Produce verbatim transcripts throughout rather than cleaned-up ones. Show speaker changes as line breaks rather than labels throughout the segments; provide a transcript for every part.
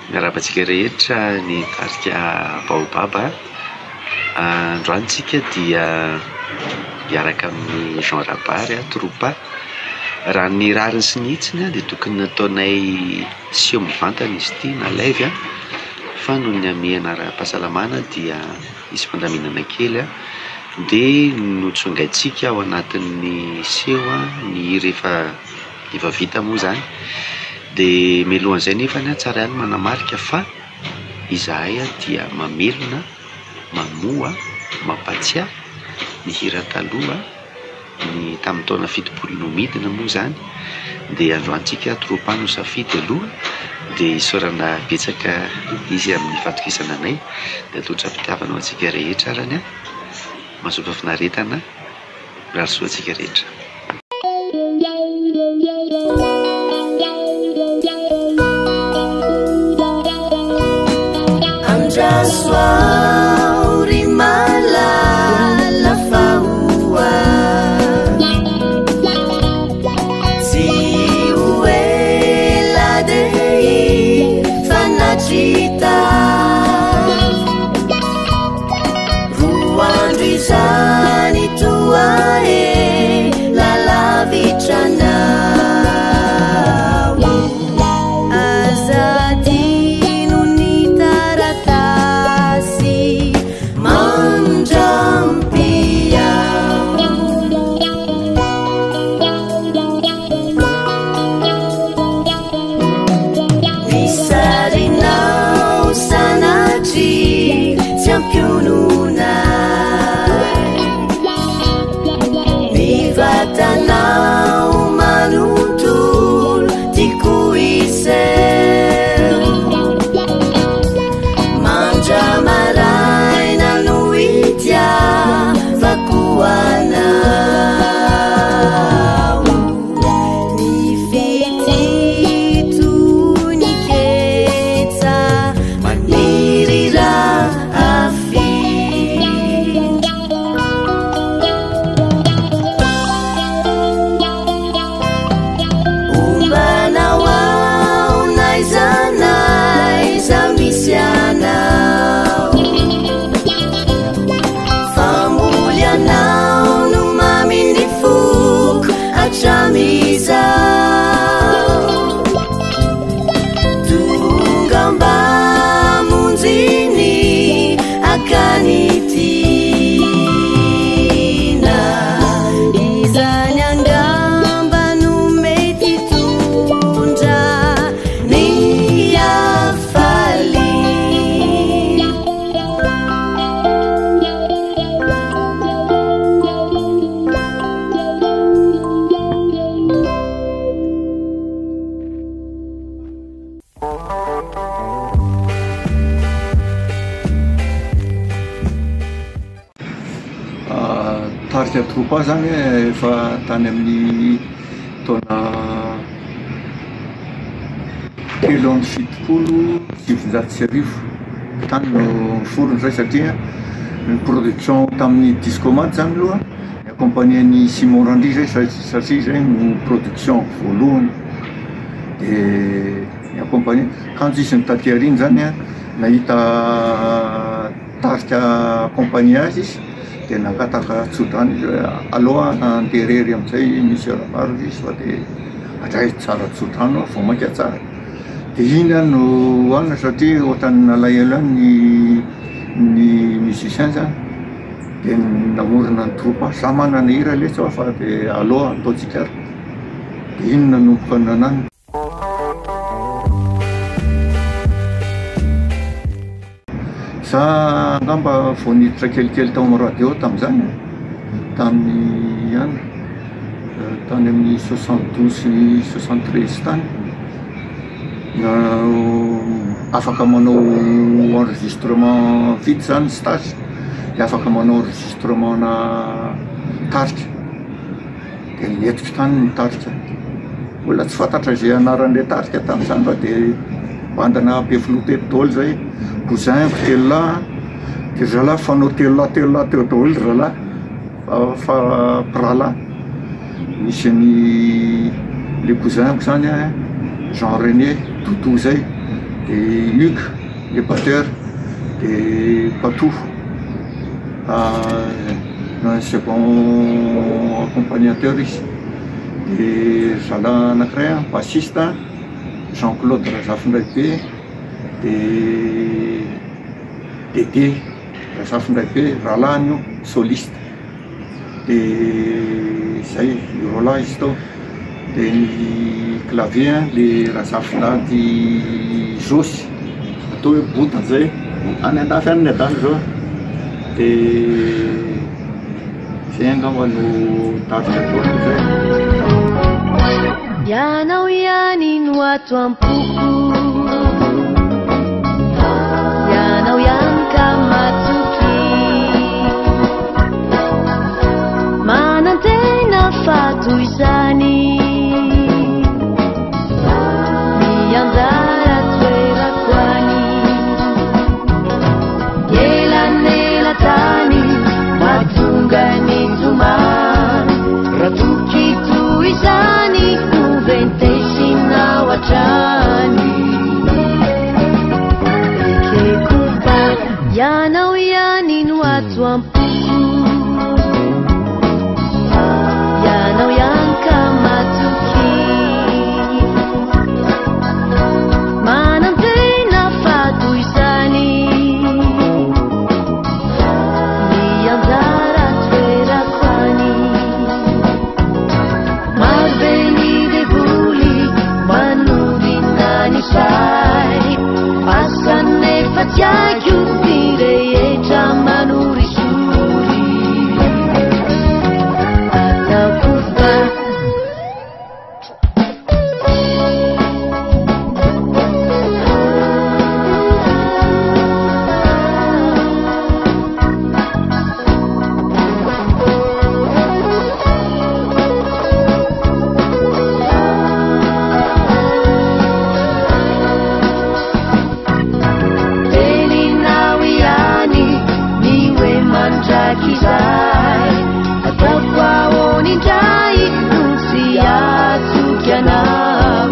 Miarabantsika rehetra ny tarika baobaba. Androany tsika dia miaraka amin'ny Jean Rabary Troupa. Raha ny rariny sy ny hitsiny dia tokony nataonay sio mivantana izy ity na live, fa noho ny ame anara-pahasalamana dia isy fandaminana kely dia notsongaitsika ao anatin'ny seo ny rehefa efa vita moa zany. Dia mialohan'izay nefa tsara ihany manamarika fa izahay dia mamelona, mamoa, mampatsiahy ny hira taloha ny tamin'ny taona fitopolo no midina moa zany. Dia androantsika Troupa no safidy aloha dia isaorana betsaka izy amin'ny fatokisana anay. Dia totra fitiavana ho antsika rehetra arany, mazoto finaretana, rahasoa antsika rehetra.
Just worry my life, la faua. Si uela dei fanacita, ruando isani tua e la la vicina. Tanau manutul tikuisel manja marai na nuitia vakuana ni fiti tuniketa manirira afi. Chamisa tungamba munzini akanitina izanyangamba numeti tunja niyafali.
Tarika Troupa zany efa tany amin'ny taona telo amby fitopolo sivinjato sy arivo tany no forony zay, satria ny production tamin'ny Discomat zany aloha ny accompagné-ny Simon Randry zay satria zay no production voalohany. Dia ny accompagné kanjo izy ny taty ariny zany nahita tarika accompagné azy izy dia nangataka tsodrany izy hoe aloha anderery amin'izay misy rabary izy fa dia adray tsara tsodrano vao mainka tsara. Dia iny any no anina satria ohatrany nalahelo any ny ny musicien zany dia namorona ny Troupa sa manana hira letsa fa dia aloha ataontsika ary. Dia iny nanomboka nanany. Sa angamba vao niditra kelikely tao amin'ny radio tamin'izany tamin'ny any tany amin'ny soixante-douze soixante-treize tany na afaka manao enregistrement vite zany stage, dia afaka manao enregistrement na tarika. Dia netiko tany ny tarika, mbola tsy fantatra izay anaran'ilay tarika tamin'izany fa dia bandana Befilote daholo zay, cousin telo lahy, dia zalahy fanao telo lahy telo lahy teo daholo zalahy fa piralahy. Misy ny le cousin zany Jean René Toto zay, dia Hugues le batteur, dia Patou un second accompagnateur izy, dia zala anankiray bassiste Jean-Claude Razafindraibe, dia Dédé Razafindraibe rahalahy io soliste, dia zay io rôla izy tao. Dia ny clavier le Razafindady Josy atao hoe bota zay any andafy any ny adany zao. Dia zay angamba no tafika toako zay.
Ianao ihany no ato am-poko, ianao ihany ka matoky, manantena fato izany, mianjara toerako any, elanela tany mahatonga ny tomany, raha toky toy izany noventesinao hatrany. Ekekoba ianao ihany no ato am-poko, ianao ihany ka matoky, manantena fato izany, mianjara toerako any. Marobe ny devoly manodina ny say, asanefa tiako mirehetra manorisory, ataoko fa teninao ihany ny hoe mandraky izay, ataoko ahoana indray no tsy atoky anao.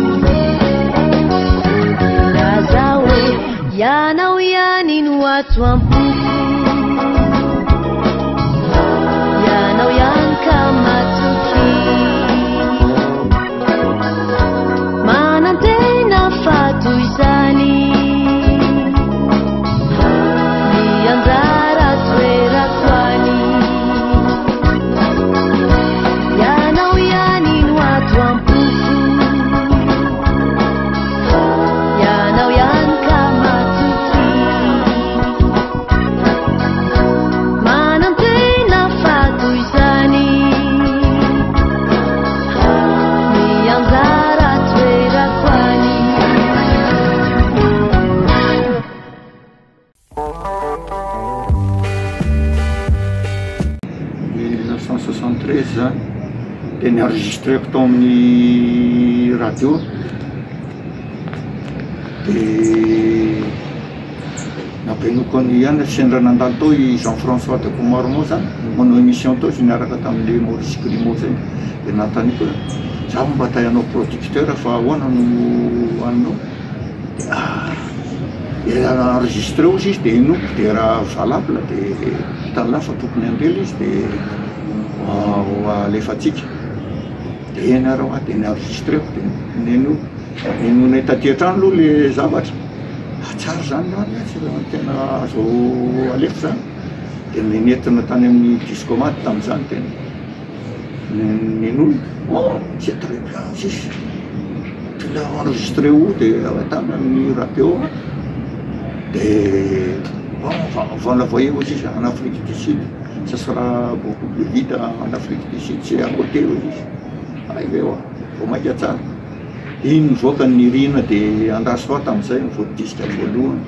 Laza hoe ianao ihany no ato am-poko, ianao ihany ka matoky, manantena fato izany, mianjara toerako any. Ianao ihany no ato am-poko, ianao ihany ka matoky, manantena fato izany, mianjara toerako any.
mille neuf cent soixante-treize zany dia nienregistreko tao amin'ny radio, dia nampianoko ny ihany sendra nandalo tao i Jean-François de Comarmont zany manao émission tao izy niaraka tamin'le Maurice Grimaud zay, dia nantaniko hoe za mba tahianao producteur fa ahoana no anao, dia enregistré izy izy dia inoko, dia raha valable dia hitan'la fa tokony andrela izy dia alefatsika, dia eny arao dia nienregistreko, dia neno neno netaty an-trano aloha le zavatra tsara zany any tena azo alefa zany, dia nenentina tany amin'ny discomate tamin'izany, dia nen'olona c'est très bien sisy tu l'as enregistré où, dia tany amin'ny radio, dia bon on va l'envoyer aussi en Afrique du Sud, ça sera beaucoup plus vite en Afrique du Sud, c'est à côté aussi. Aive oa vao maika tsara iny nivoaka ny rina dia andaso fa tamin'izay nivoadisika voalohany.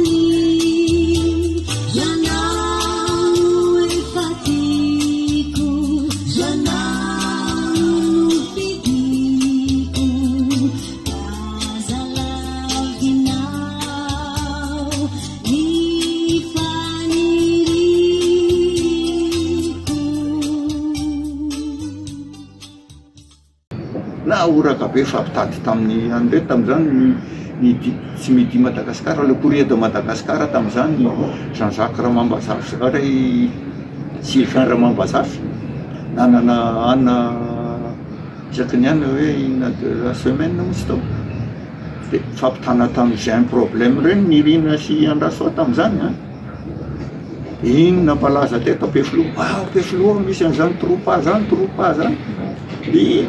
Ianao efa tiako
na oraka be fampitady tamin'ny andre tamin'izany nidi tsy midi Madagasikara le courrier de Madagascar tamin'izany Jean Jacques Ramambazafy ary Sylvain Ramambazafy nanana ana isaky ny any hoe ina de la semaine misy tao de fampitana tamin'izay un problème reny nirina sy Andrasoa tamin'izany a iny nampalaza teto Ampefiloha ah Ampefiloha misy an'izany troupa zany troupa zany de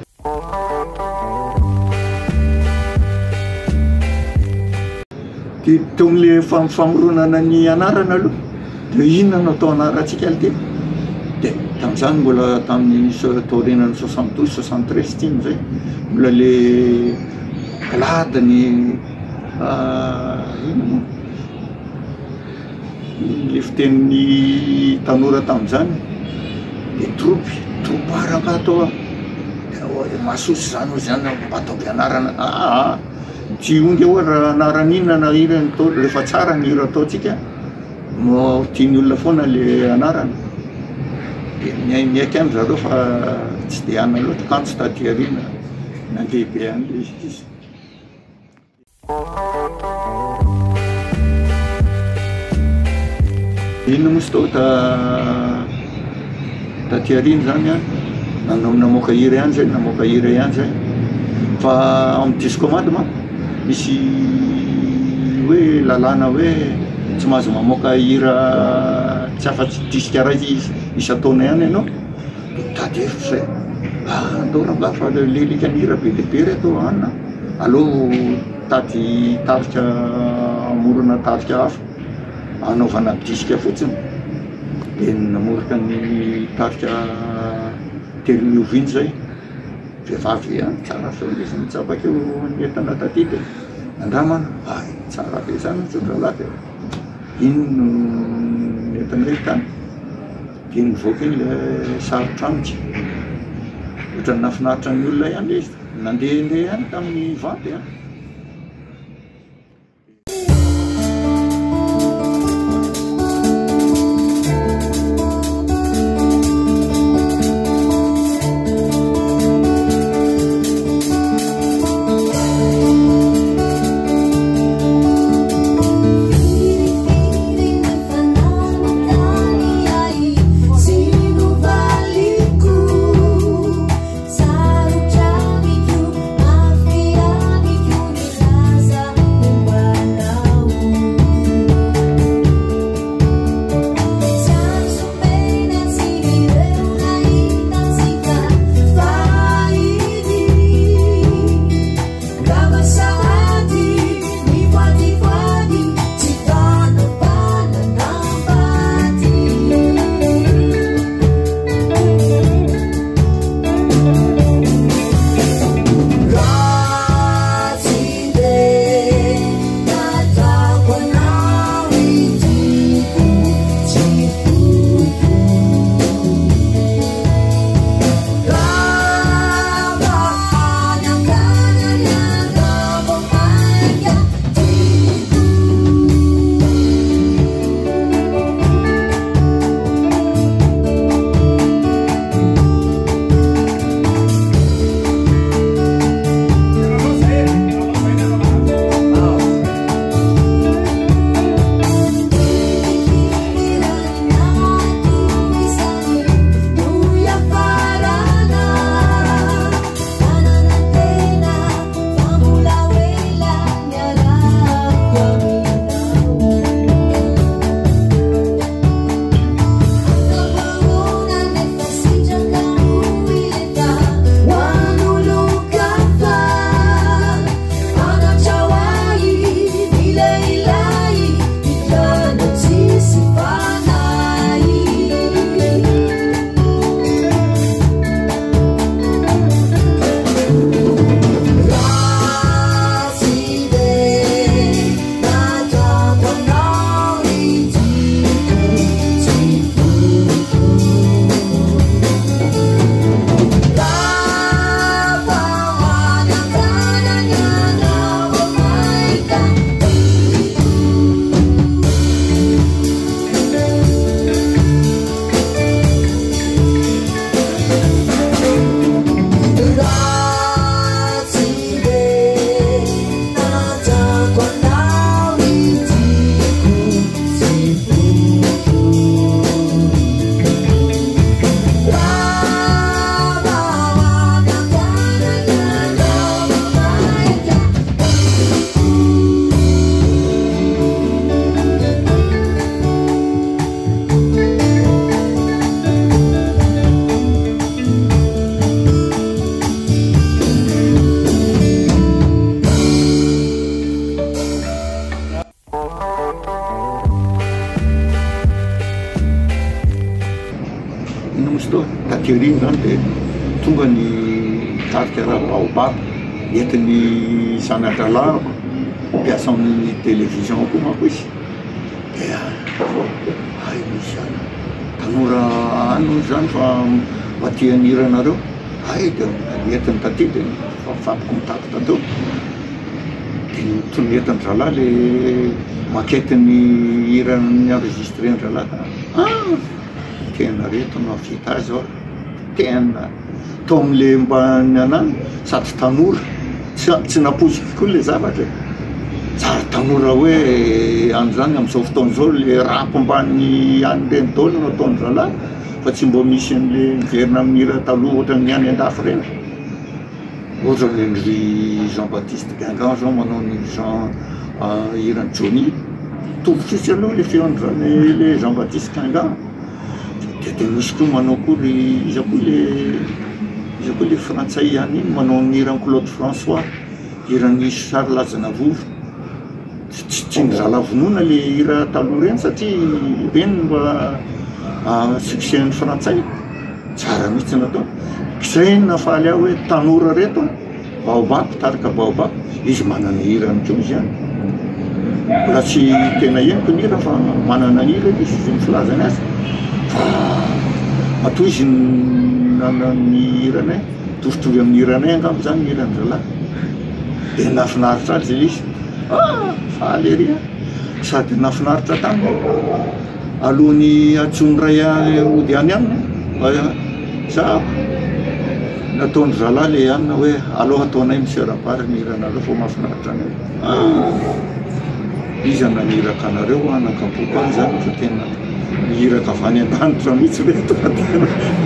de teo amin'le famoronana ny anarana aloha de inona no atao anaratsika le teny de tamin'izany mbola tamin'ny taorinany soixante douze soixante treize ty zay mbola le gladiny ino le fitenin'ny tanora tamin'izany de tropy troparaka atao de masosy zany ozy zany mba atao ampianarana aa tsy ongy hoe raha anaran'inona na irany tao rehefa tsara ny iro ataotsika mo tiany olona foana le anarana de miaiky any zareo fa tsy de ana loatra kanto taty arina nandehibe any le izy ino mosy tao ta taty arina zany a nanao namoaka hira ihany zay namoaka hira ihany zay fa amin'ny discomande ma misy hoe lalàna hoe tsy mahazo mamoaka hira tsy afa-tsy disque raiky isa-taona ihany ianao tady hevitra zay ah andao ranga fa lelikany hira be de be reto anina aleo tady tarika amorona tarika hafa anaovana disque fotsiny de namoraka ny tarika telo mioviny zay vehivavy any tsara sao izy mitsapaka eo nyentana taty de andramana ay tsara be zany tsodralahy de ino no nentana hoe tany de nivoaka iny le sarotranitra ohatra ny nafinaritra ny olona ihany le izy nandehandeha ihany tamin'ny vanty a
Sarut jami
tateriny zany dia tonga ny tarika raha baobab entin'ny zanadralahako mpiasa amin'ny télévision koa manko izy dia ay misy any tanora ano zany fa matianiranareo ay dia entiny taty dia fafampikomitakita teo dia tonetiny dralahy le makety ny hirany enregistré ndralahy ah tena reto no avita azy ao tena to amin'le mba ny anany sady tanora tsy naposiko koa le zavatra tsara tanora hoe any zany amin'izao fotoana zao le rapo mbany any reny daoly no ataony dralahy fa tsy mbo misy an'le miverina amin'ny hira taloha ohatra ny any andafy reny ohatra hoe ny Jean Baptiste Guingamp zao manao ny Jean hirany Johnny tombokitsy aloha le feon'zany le Jean Baptiste Guingamp dia dia misy koa manao koa ry iza koa le iza koa le frantsay ihany iny manao ny hirany Claude François hirany Charles Aznavour tsy tsy ny zalavonona le hira taloha reny satria reny mba succès-ny frantsay tsara mihitsy natao izay nafaly aho hoe tanora reto baobab tarika baobab izy manana hirany koa izy ihany mbola tsy tena henoko ny hira fa manana hira izy izy nifilazany azy fa atoy izy nanany hiranay tovitovy amin'ny hiranay angamba zany hirany zalahy dia nafinaritra azy izy ah faly ery sady nafinaritra taminy alohan'ny atsony ray ody any aminy za nataony zalahy le amina hoe aloha ataonay monsieur Rapary ny hiranareo fa mafinaritra anay izy ananiraka anareo anakapoko any zany fa tena nihiraka avy any an-danitra mihitsy reto fa tena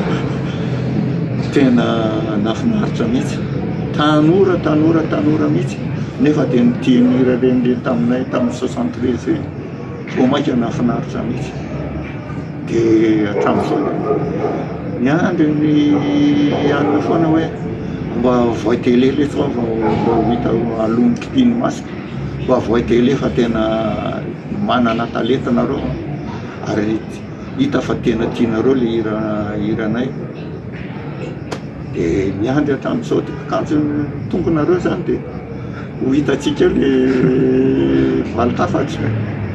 tena nafinaritra mihitsy tanora tanora tanora mihitsy nefa dia nitia mihira reny le taminay tamin'ny soixante treize vo maika nafinaritra mihitsy dia hatramin'izao miandry ny anina foana hoe mba voay télé le fa mba hita alony kipiny masika mba voay télé fa tena manana talenta nareo ary hita fa tena tianareo le hira hiranay dia miandry hatramin'izao dia kanjo tongonareo zany dia ho hitatsika le valitafatry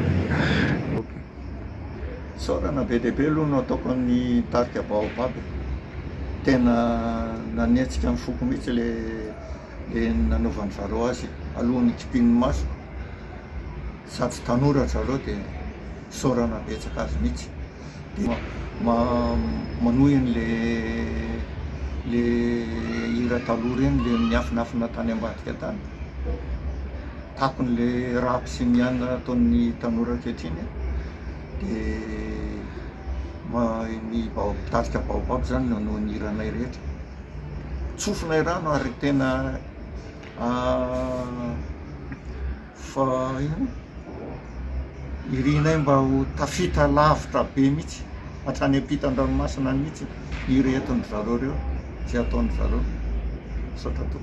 saorana be dia be aloha no ataoko ny tarika baobab tena nanetsika amin'ny foko mihitsy le le nanaovany zareo azy alohan'ny kipin'ny maso sady tanora zareo dia saorana betsaka azy mihitsy dia manohiny le le hira taloha reny le miafinafina tany ambadika tany takony le rapy sy ny anina ataon'ny tanora ankehitriny dia ny tarika baobab zany nanao ny hiranay rehetra tsofinay rano ary tena fa ino irinay mba ho tafita lavitra be mihitsy hatrany ampitan-dranomasina mihitsy iretony zareo reo tsy ataony zareo saotra toko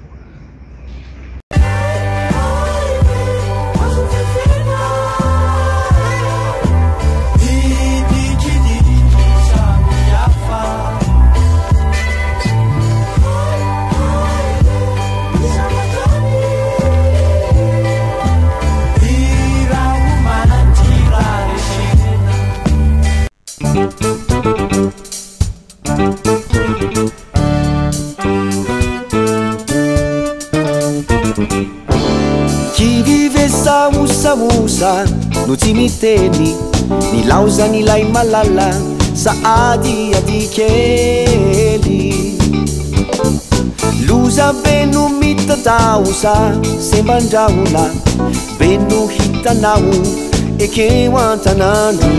Musa no tsy miteny ny laozany ilay malala saady adikely loza be no mitadaosa sembandraona be no hitanao ekeo an-tanano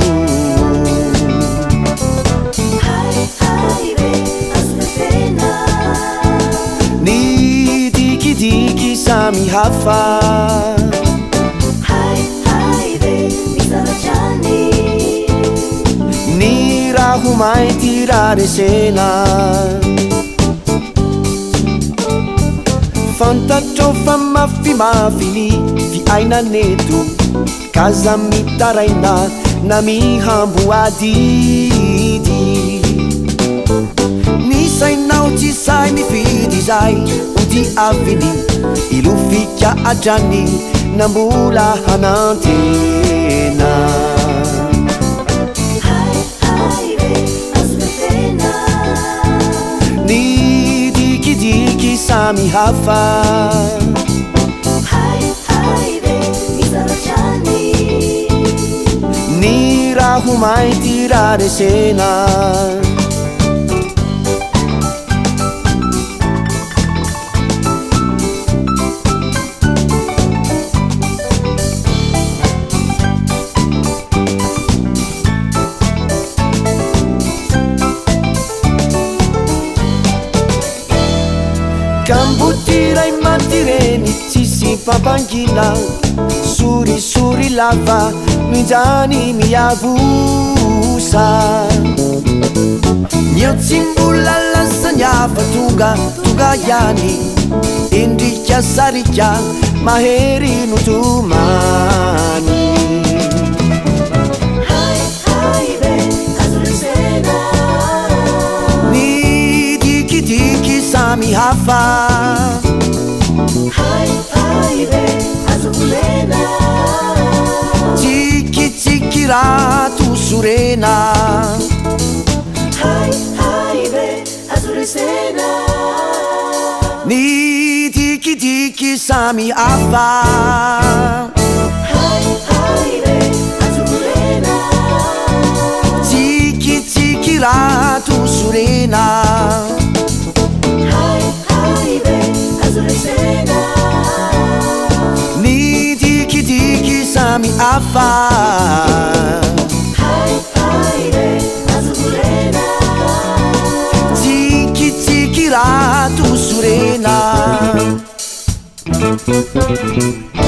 ny dikidiky samy hafa ni raho mainty raresena fantatro fa mafimafiny fiainaneto kaza mitaraina na mihambo adidy sai mifidy zay ody aviny ilofika adrany nambola hanantena ny dikidiky samy hafa ny raho mainty raresena Kambutirai matireni sisi papangina suri suri lava mijani miavusa nyo tsimbula lasanya tunga tunga yani indika sarika maheri nutumani hai hai be azuresena ni diki diki sami hafa hai hai be azulena chiki chiki ratu surena hai hai be azuresena ni diki diki sami hafa hai hai be azulena chiki chiki ratu surena ni diki diki sami afa hai hai be azulena diki diki ratu surena